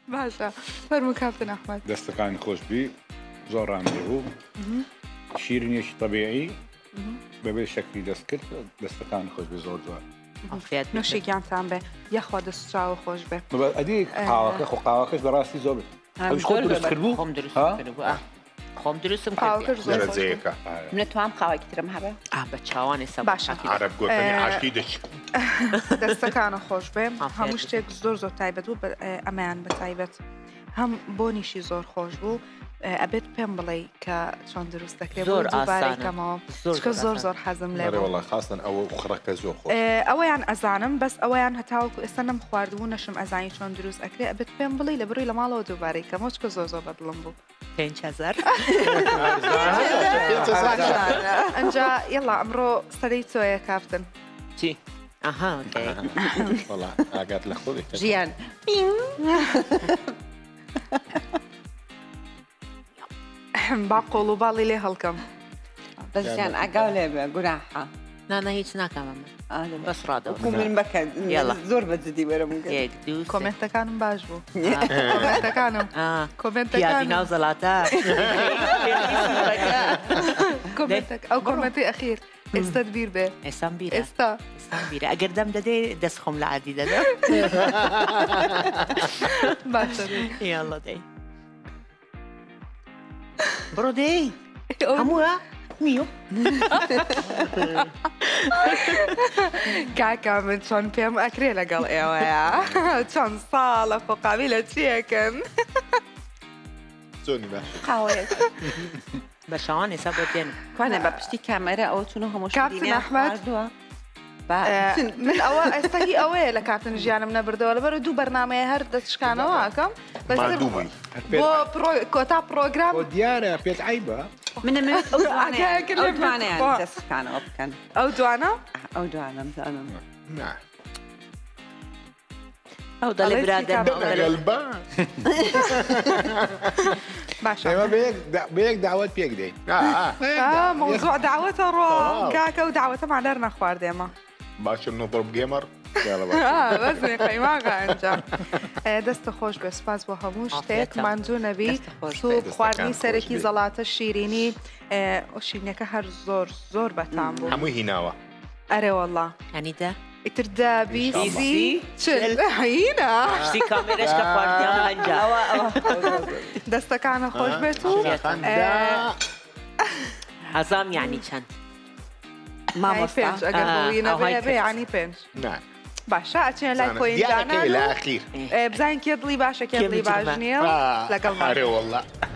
باشە فەرموو کاپتن ئەحمەد. دەستەکانی خۆش بی زۆر ڕامێ بوو شیرینیەکی طبیعی بەبێ شەکری دەست کرد دەستەکانی خۆش بێ زۆر جوان. نوشیگیانتان بێ یەخوا دەستراوە خۆش بێ. ئەدی قاوەکە خۆ قاوەکەش بەڕاستی زۆر خۆ دروست کرد بوو خۆم دروستم جەرەجەیەکە منە توام قاوەکی ترم هەبێ بە چاوانی سە باشە عەرەب گوتنی عاشقی دەچ دەستەکانە خۆش بێ هەموو شتێک زۆر زۆر تایبەت بوو ئەمەیان بە تایبەت هەم بۆنیشی زۆر خۆش بوو ئەبێت پێم بڵێ کە چۆن دروست دەکرێت زۆر دووبارەکەمەوە چکە زۆر زۆر حەزم لێ وڵا خاستن ئەوە خڕەکە زۆر خۆش ئەوەیان ئەزانم بەس ئەوەیان هەتاوەکو ئێستا نەم خواردبوو نەشم ئەزانی چۆن دروست ئەکرێ ئەبێت پێم بڵێ لە بڕی لە ماڵەوە دووبارەی کەمەوە چکە زۆر زۆر بەدڵم بوو 5,000 ئەنجا یڵا ئەمڕۆ سەرەی چۆیە کاپتن چی؟ ئەها وڵا ئاگات لە خۆی ژیان با قۆڵ و باڵی لێ هەڵکەم بەزیان ئەگاو لێ بێ گوناحە نانە هیچ ناکەمە بەس ڕادەوە من بکە زۆر بەجددی وەرم یەک دوو کۆمنتەکانم باش بوو کۆمنتەکانم پیازی ناو زەڵاتە ئەو کۆمنتی ئەخیر ئێستت بیر بێ ئێستان بیرە ئێستا بیرە ئەگەر دەم دەدێ دەست خۆم لە عادی دەدەم باشە یاڵڵا دەی بڕۆ دەی هەمووە میو کاکا من چۆن پێم ئەکرێ لەگەڵ ئێوەیە چۆن ساڵە فۆقاوی لە چیەکەن زۆنی باش قاوەیە بە شەوان ێستا بۆ دێن کوانە بە پشتی کامەرە ئەوە چونە هەموو کاپتن ئەحمەد من ئەوە ئێستاهی ئەوەیە لە کاپتن ژیانم نەبردەوە لەبەر دوو بەرنامەیە هەر دەستشکانەوە ئەکەم بۆ کۆتا پرۆگرام دیارە پێت عیبە منە ئەوانیان دەستخانەوە بکەن ئەو دوانە ئەو دوانم زانم ئەو دەڵێ برادەر باشە بەیەک داوت پێک دەین مۆزوع داوەتە ڕۆ کاکە و داوەتەمان لەر نەخواردێمە باشم نۆپڕ گێمەڕ بەزێ قەیماغا ئەنجا دەستە خۆش بێ سپاس بۆ هەموو شتێک مانجوو نەبی سوپ خواردنی سەرەکی زەڵاتە شیرینی شیرینەکە هەر زۆر زۆر بەتام بوو هەمووی هیناوە ئەرێ وەڵڵا هەنیدە ئیتر دابی سی چل هینە شتی کامێرەشکە خواردیان هەنجا دەستەکانە خۆش بێت و حەزام یعنی چەند پێنج ئەگەر بۆوینە بێ ینی پێنج باشە ئەچێن لای خۆی لە ئەخیر بزانین کێ دڵی باشە کێ دڵی باش نییە لەگەڵ ئەرێ وەڵڵا